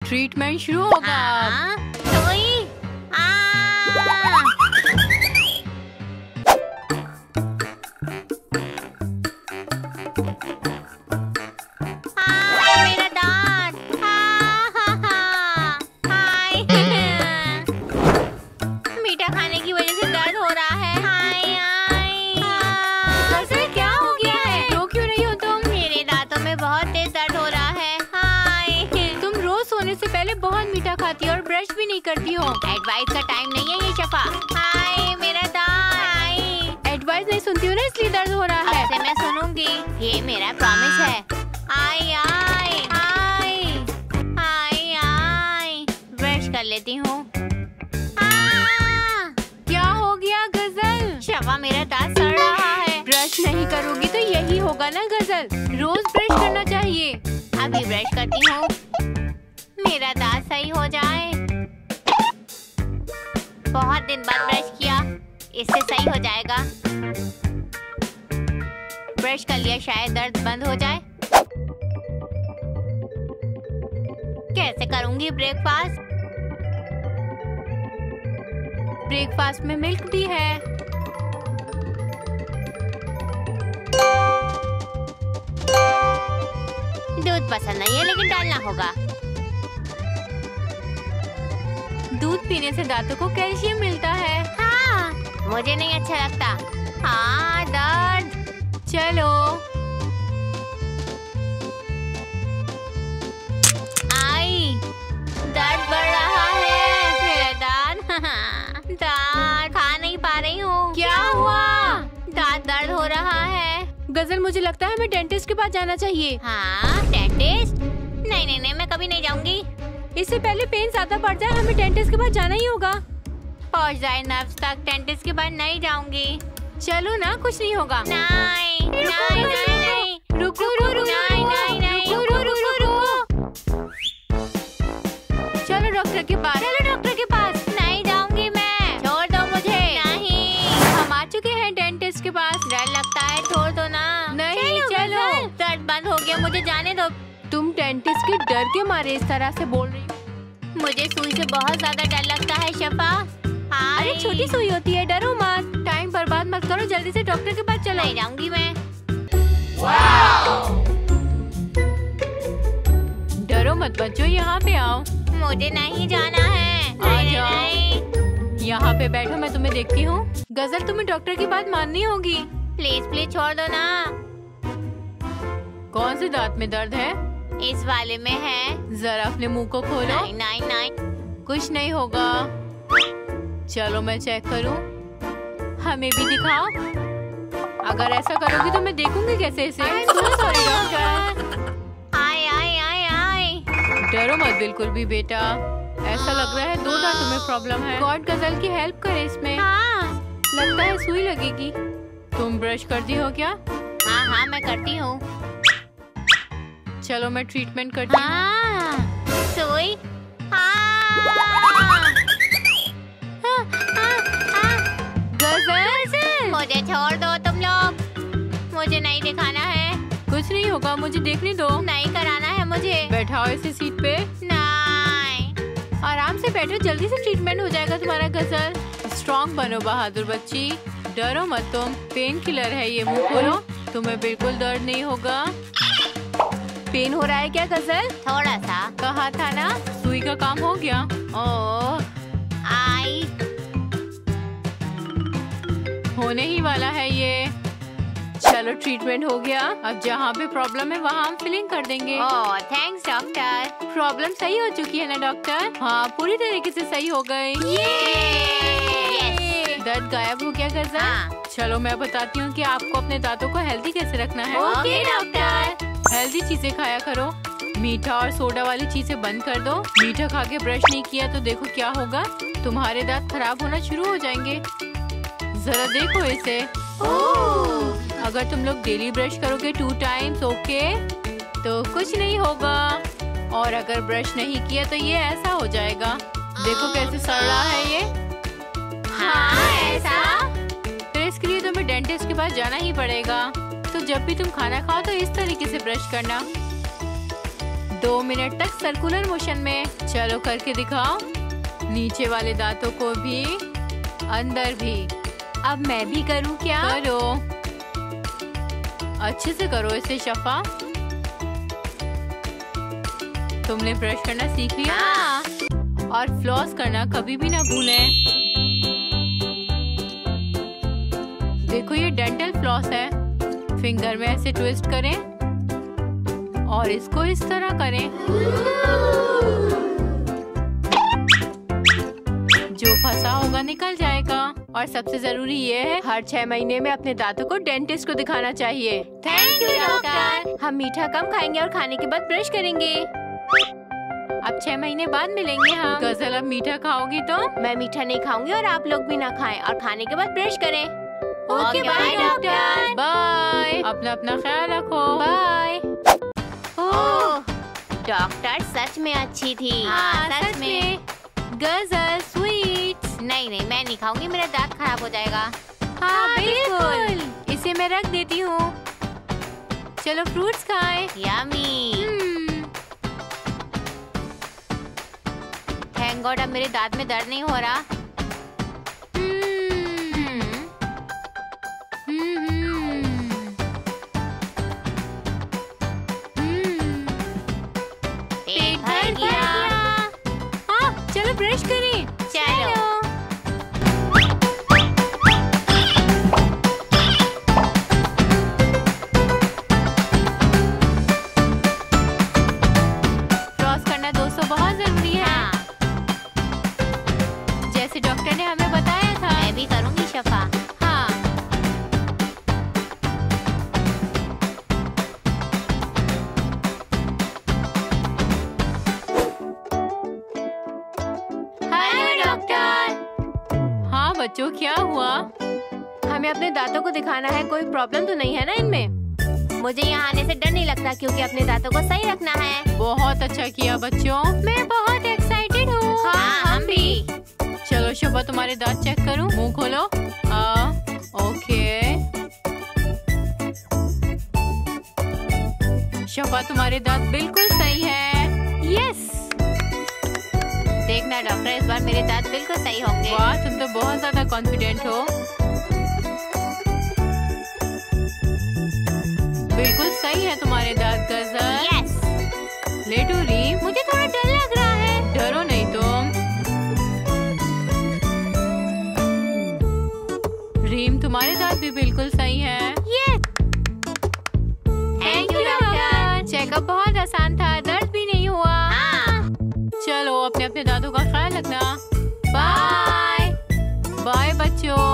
Treatment शुरू होगा। सुई। मेरा दांत। मीठा खाने की वजह से दर्द हो रहा है। गजल क्या हो गया है? रो क्यों रही हो तुम? मेरे दांतों में बहुत तेज दर्द हो रहा है। तुम रोज सोने से पहले बहुत मीठा खाती हो और ब्रश भी नहीं करती हो। एडवाइस का टाइम नहीं है ये शफा। मेरा दांत। एडवाइस नहीं सुनती हो ना, इसलिए दर्द हो रहा है। अब से मैं सुनूंगी, ये मेरा प्रॉमिस है। ब्रश कर लेती हूँ। क्या हो गया गजल? शफा मेरा दांत सड़ रहा है। ब्रश नहीं करोगी तो यही होगा ना गजल। रोज ब्रश करना चाहिए। अभी ब्रश करती हूँ, मेरा दांत सही हो जाए। बहुत दिन बाद ब्रश किया, इससे सही हो जाएगा। ब्रश कर लिया, शायद दर्द बंद हो जाए। कैसे करूँगी ब्रेकफास्ट? ब्रेकफास्ट में मिल्क भी है। दूध पसंद नहीं है, लेकिन डालना होगा। दूध पीने से दांतों को कैल्शियम मिलता है। मुझे नहीं अच्छा लगता। दर्द। चलो। दर्द बढ़ रहा है। मेरा दांत। दांत खा नहीं पा रही हूँ। क्या हुआ? दांत दर्द हो रहा है। गजल, मुझे लगता है हमें डेंटिस्ट के पास जाना चाहिए। डेंटिस्ट? नहीं, मैं कभी नहीं जाऊंगी। इससे पहले पेन ज्यादा बढ़ जाए, हमें डेंटिस्ट के पास जाना ही होगा। पहुंच जाए नर्व्स तक, डेंटिस्ट के पास नहीं जाऊंगी। चलो ना, कुछ नहीं होगा। नहीं। रुको। चलो डॉक्टर के पास। नहीं जाऊंगी मैं। छोड़ दो मुझे। नहीं। हम आ चुके हैं डेंटिस्ट के पास। डर लगता है, छोड़ दो ना। नहीं, चलो। दर्द बंद हो गया, मुझे जाने दो। तुम डेंटिस्ट के डर के मारे इस तरह से बोल रही हो। मुझे सुई से बहुत ज्यादा डर लगता है शफा। अरे छोटी सुई होती है, डरो मत। टाइम बर्बाद मत करो, जल्दी से डॉक्टर के पास चलो। नहीं जाऊंगी मैं। डरो मत बच्चों, यहाँ पे आओ। मुझे नहीं जाना है। आ जाओ। यहाँ पे बैठो, मैं तुम्हें देखती हूँ। गजल, तुम्हें डॉक्टर की बात माननी होगी। प्लीज छोड़ दो ना। कौन से दांत में दर्द है? इस वाले में है। जरा अपने मुंह को खोलो। नहीं। कुछ नहीं होगा। चलो मैं चेक करूं। हमें भी दिखाओ। अगर ऐसा करोगी तो मैं देखूंगी कैसे इसे। Sorry doctor. डरो मत बिल्कुल भी बेटा। ऐसा लग रहा है 2 दांतों में प्रॉब्लम है। गॉड गजल की हेल्प करे इसमें। लगता है सुई लगेगी। तुम ब्रश करती हो क्या? हाँ, मैं करती हूँ। चलो मैं ट्रीटमेंट करती हूँ। सुई। गजल, मुझे छोड़ दो तुम लोग। मुझे नहीं दिखाना है। कुछ नहीं होगा, मुझे देखने दो। नहीं कराना है मुझे। बैठाओ इसे सीट पे। नहीं। आराम से बैठो, जल्दी से ट्रीटमेंट हो जाएगा तुम्हारा। गजल, स्ट्रॉन्ग बनो बहादुर बच्ची। डरो मत तुम। पेन किलर है ये, मुंह खोलो। तुम्हें बिल्कुल दर्द नहीं होगा। पेन हो रहा है क्या गजल? थोड़ा सा। कहा था ना, सुई का काम हो गया। ओह, होने ही वाला है ये। चलो ट्रीटमेंट हो गया। अब जहाँ पे प्रॉब्लम है वहाँ हम फिलिंग कर देंगे। Thanks doctor. प्रॉब्लम सही हो चुकी है ना डॉक्टर? हाँ, पूरी तरीके से सही हो गई। दर्द गायब हो गया गजल। चलो मैं बताती हूँ कि आपको अपने दांतों को हेल्दी कैसे रखना है। Okay doctor. हेल्दी चीजें खाया करो। मीठा और सोडा वाली चीजें बंद कर दो। मीठा खा के ब्रश नहीं किया तो देखो क्या होगा, तुम्हारे दांत खराब होना शुरू हो जाएंगे। जरा देखो इसे। अगर तुम लोग डेली ब्रश करोगे 2 टाइम्स तो कुछ नहीं होगा। और अगर ब्रश नहीं किया तो ये ऐसा हो जाएगा। देखो कैसे सड़ रहा है ये। ऐसा। तो इसके लिए तुम्हें डेंटिस्ट के पास जाना ही पड़ेगा। तो जब भी तुम खाना खाओ तो इस तरीके से ब्रश करना। 2 मिनट तक सर्कुलर मोशन में। चलो करके दिखाओ। नीचे वाले दांतों को भी, अंदर भी। अब मैं भी करूँ क्या? करो, अच्छे से करो इसे शफा। तुमने ब्रश करना सीख लिया? हाँ। और फ्लॉस करना कभी भी ना भूलें। देखो ये डेंटल फ्लॉस है। फिंगर में ऐसे ट्विस्ट करें और इसको इस तरह करें। जो फंसा होगा निकल जाएगा। और सबसे जरूरी ये है, हर 6 महीने में अपने दांतों को डेंटिस्ट को दिखाना चाहिए। Thank you doctor. हम मीठा कम खाएंगे और खाने के बाद ब्रश करेंगे। अब 6 महीने बाद मिलेंगे हम। गजल अब मीठा खाओगी तो? मैं मीठा नहीं खाऊंगी और आप लोग भी ना खाएं और खाने के बाद ब्रश करें। Okay bye doctor. बाय। अपना ख्याल रखो। बाय। ओह, डॉक्टर सच में अच्छी थी। हाँ, सच में। गजल स्वीट्स। नहीं, मैं नहीं खाऊंगी, मेरा दांत खराब हो जाएगा। हाँ बिल्कुल। इसे मैं रख देती हूँ। चलो फ्रूट्स खाएं। यम्मी। थैंक गॉड अब मेरे दांत में दर्द नहीं हो रहा। पेट भर गया। हाँ चलो ब्रश करें। चलो। फ्लॉस करना दोस्तों बहुत जरूरी है। हाँ। जैसे डॉक्टर ने हमें बताया था। मैं भी करूंगी शफा। हाँ। Hello doctor. हाँ बच्चों क्या हुआ? हमें अपने दांतों को दिखाना है, कोई प्रॉब्लम तो नहीं है ना इनमें? मुझे यहाँ आने से डर नहीं लगता क्योंकि अपने दांतों को सही रखना है। बहुत अच्छा किया बच्चों। मैं बहुत एक्साइटेड हूँ। हाँ हम भी। चलो शोभा तुम्हारे दांत चेक करूं। मुंह खोलो। ओके। शोभा तुम्हारे दांत बिल्कुल सही है। यस। देखना डॉक्टर इस बार मेरे दांत बिल्कुल सही होंगे। वाह तुम तो बहुत ज्यादा कॉन्फिडेंट हो। बिल्कुल सही है तुम्हारे दांत गजल। यस। लेटो रीम। मुझे थोड़ा डर लग रहा है। डरो नहीं तुम। रीम तुम्हारे दांत भी बिल्कुल सही है। Yes. Thank you doctor. Checkup बहुत आसान था, दर्द भी नहीं हुआ। हाँ। चलो अपने दांतों का ख्याल रखना। बाय बाय बच्चों।